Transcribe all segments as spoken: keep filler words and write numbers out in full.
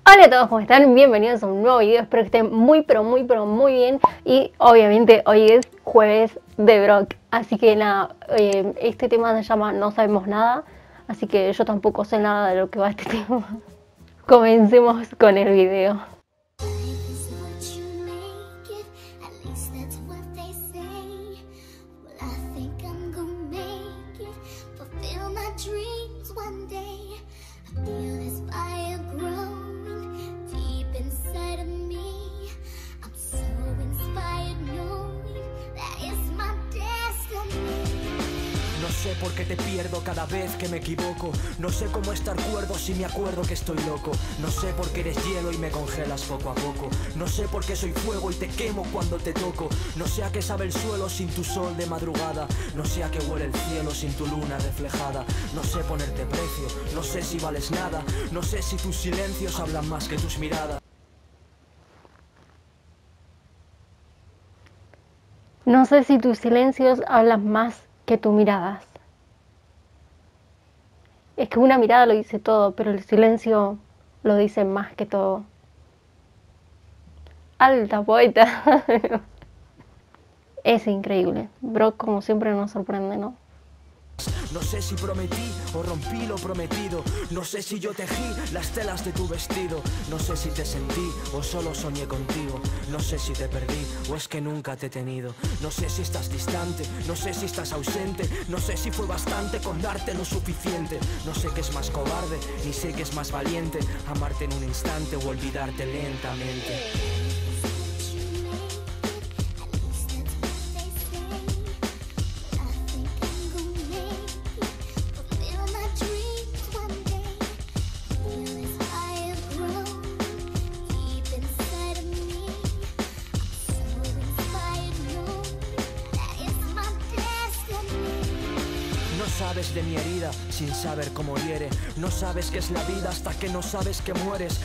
Hola a todos, ¿cómo están? Bienvenidos a un nuevo video, espero que estén muy pero muy pero muy bien. Y obviamente hoy es jueves de Brock, así que nada, eh, este tema se llama No sabemos nada, así que yo tampoco sé nada de lo que va este tema. Comencemos con el video. No sé por qué te pierdo cada vez que me equivoco. No sé cómo estar cuerdo si me acuerdo que estoy loco. No sé por qué eres hielo y me congelas poco a poco. No sé por qué soy fuego y te quemo cuando te toco. No sé a qué sabe el suelo sin tu sol de madrugada. No sé a qué huele el cielo sin tu luna reflejada. No sé ponerte precio, no sé si vales nada. No sé si tus silencios hablan más que tus miradas. No sé si tus silencios hablan más que tus miradas. Es que una mirada lo dice todo, pero el silencio lo dice más que todo. Alta poeta. Es increíble. Brock como siempre nos sorprende, ¿no? No sé si prometí o rompí lo prometido. No sé si yo tejí las telas de tu vestido. No sé si te sentí o solo soñé contigo. No sé si te perdí o es que nunca te he tenido. No sé si estás distante, no sé si estás ausente. No sé si fue bastante con darte lo suficiente. No sé qué es más cobarde, ni sé qué es más valiente. Amarte en un instante o olvidarte lentamente. No sabes de mi herida sin saber cómo hiere. No sabes qué es la vida hasta que no sabes que mueres.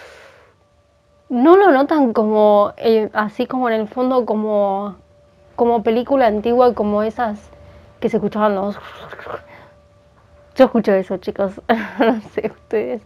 No lo notan como, eh, así como en el fondo, como, como película antigua, como esas que se escuchaban los... Yo escucho eso, chicos, no sé ustedes.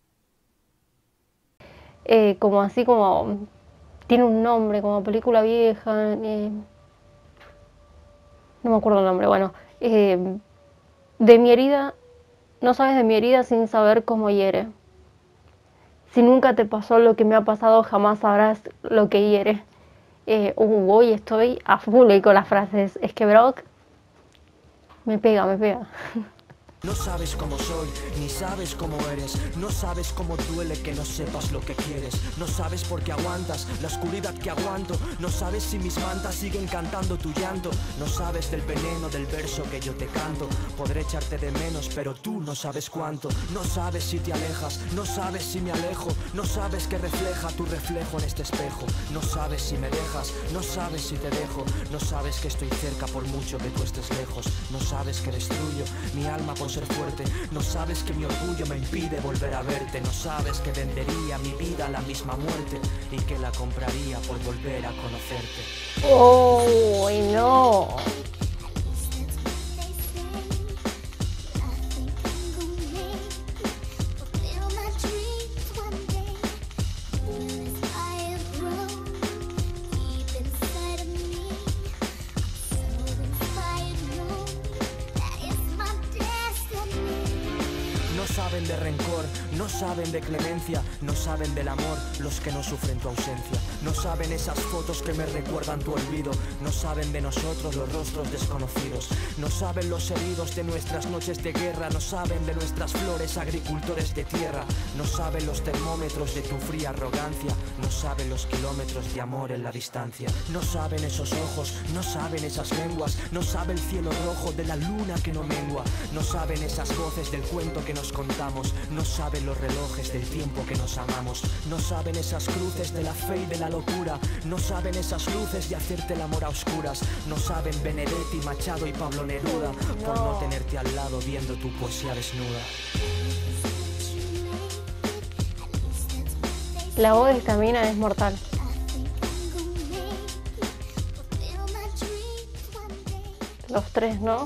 Eh, como así como... Tiene un nombre, como película vieja, eh, no me acuerdo el nombre, bueno. Eh, de mi herida, no sabes de mi herida sin saber cómo hiere. Si nunca te pasó lo que me ha pasado, jamás sabrás lo que hiere. Eh, uh, hoy estoy a full con las frases. Es que Brock me pega, me pega. No sabes cómo soy, ni sabes cómo eres. No sabes cómo duele que no sepas lo que quieres. No sabes por qué aguantas la oscuridad que aguanto. No sabes si mis mantas siguen cantando tu llanto. No sabes del veneno del verso que yo te canto. Podré echarte de menos, pero tú no sabes cuánto. No sabes si te alejas, no sabes si me alejo. No sabes que refleja tu reflejo en este espejo. No sabes si me dejas, no sabes si te dejo. No sabes que estoy cerca por mucho que tú estés lejos. No sabes que destruyo mi alma por ser fuerte. No sabes que mi orgullo me impide volver a verte. No sabes que vendería mi vida a la misma muerte y que la compraría por volver a conocerte. ¡Oh, no! No saben de rencor, no saben de clemencia, no saben del amor los que no sufren tu ausencia. No saben esas fotos que me recuerdan tu olvido. No saben de nosotros los rostros desconocidos. No saben los heridos de nuestras noches de guerra. No saben de nuestras flores, agricultores de tierra. No saben los termómetros de tu fría arrogancia. No saben los kilómetros de amor en la distancia. No saben esos ojos, no saben esas lenguas. No sabe el cielo rojo de la luna que no mengua. No saben esas voces del cuento que nos contamos. No saben los relojes del tiempo que nos amamos. No saben esas cruces de la fe y de la locura. No saben esas luces de hacerte el amor a oscuras. No saben Benedetti, Machado y Pablo Neruda por no tenerte al lado viendo tu poesía desnuda. La voz de esta mina es mortal. Los tres, ¿no?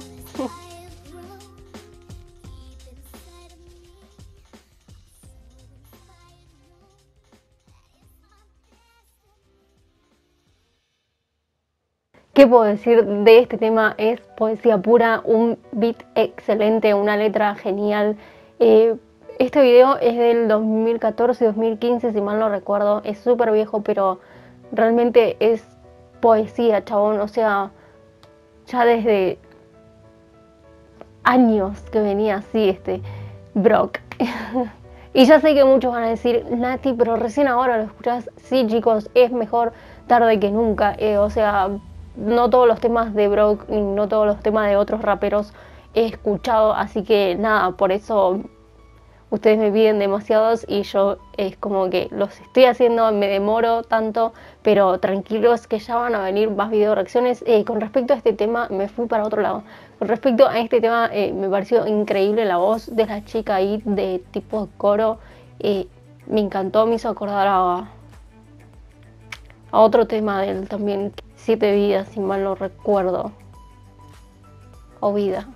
¿Qué puedo decir de este tema? Es poesía pura, un beat excelente, una letra genial. Eh, este video es del dos mil catorce, dos mil quince, si mal no recuerdo. Es súper viejo, pero realmente es poesía, chabón. O sea, ya desde años que venía así este Brock. Y ya sé que muchos van a decir, Nati, pero recién ahora lo escuchás. Sí, chicos, es mejor tarde que nunca. Eh, o sea, no todos los temas de Brock ni no todos los temas de otros raperos he escuchado, así que nada, por eso ustedes me piden demasiados y yo es como que los estoy haciendo, me demoro tanto, pero tranquilos que ya van a venir más video reacciones. Eh, con respecto a este tema me fui para otro lado. Con respecto a este tema eh, me pareció increíble la voz de la chica ahí de tipo coro. Eh, me encantó, me hizo acordar a, a otro tema de él también, Siete vidas, si mal no recuerdo. O vida.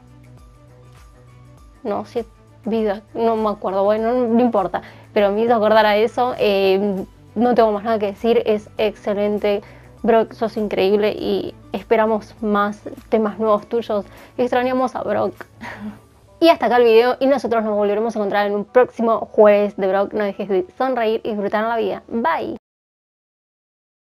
No, siete vidas, no me acuerdo, bueno, no, no importa. Pero me hizo acordar a eso. Eh, no tengo más nada que decir, es excelente. Brock, sos increíble y esperamos más temas nuevos tuyos. Extrañamos a Brock. Y hasta acá el video y nosotros nos volveremos a encontrar en un próximo jueves de Brock. No dejes de sonreír y disfrutar la vida. Bye.